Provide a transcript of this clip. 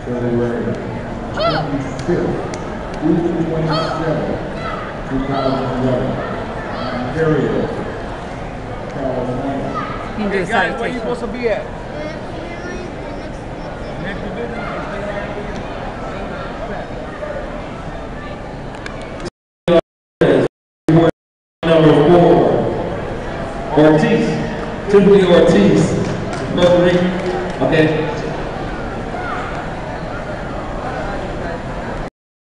February 25th through the 27th, 2011. Ontario, California. Hey guys, where you supposed to be at? Next division. Number 4, Ortiz, Tiffany Ortiz. Okay.